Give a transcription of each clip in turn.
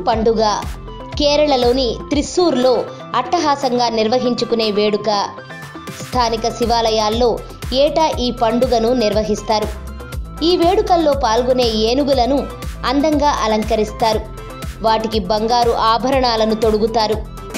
పండుగ కేరళలోని త్రిస్సూర్లో అట్టహాసంగా నిర్వహించుకునే వేడుక. స్థానిక శివాలయాల్లో ఏటా ఈ పండుగను నిర్వహిస్తారు. ఈ వేడుకల్లో పాల్గొనే ఏనుగులను అందంగా అలంకరిస్తారు. వాటికి బంగారు ఆభరణాలను తొడుగుతారు.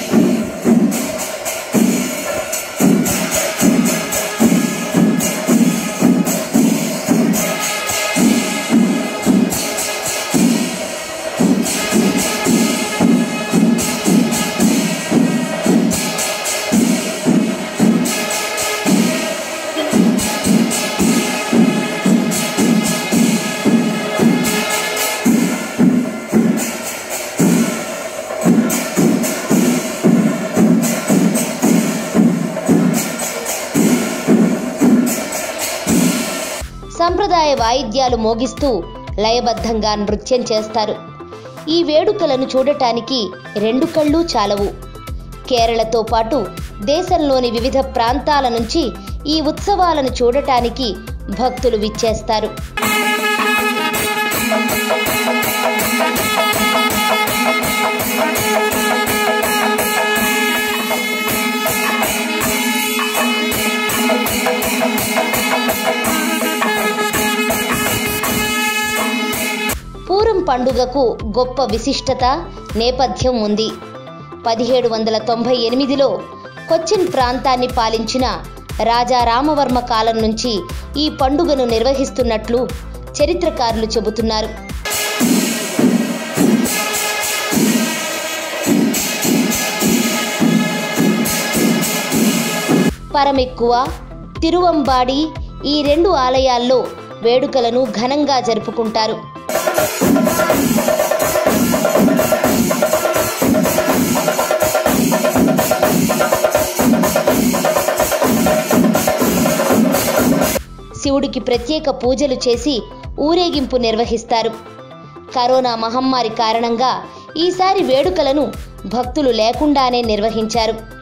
సంప్రదాయ వాయిద్యాలు మోగిస్తూ లయబద్ధంగా నృత్యం చేస్తారు. ఈ వేడుకలను చూడటానికి 2 కళ్ళు చాలవు. కేరళతో పాటు దేశంలోని వివిధ ప్రాంతాల నుంచి ఈ ఉత్సవాలను చూడటానికి భక్తులు విచ్చేస్తారు. పూరం పండుగకు గొప్ప విశిష్టత నేపథ్యం ఉంది. 1798లో కొచ్చిన్ ప్రాంతాన్ని పాలించిన రాజా రామవర్మ కాలం నుంచి ఈ పండుగను నిర్వహిస్తున్నట్లు చరిత్రకారులు చెబుతున్నారు. పరమెక్కువ, తిరువంబాడి ఈ 2 ఆలయాల్లో వేడుకలను ఘనంగా జరుపుకుంటారు. శివుడికి ప్రత్యేక పూజలు చేసి ఊరేగింపు నిర్వహిస్తారు. కరోనా మహమ్మారి కారణంగా ఈసారి వేడుకలను భక్తులు లేకుండానే నిర్వహించారు.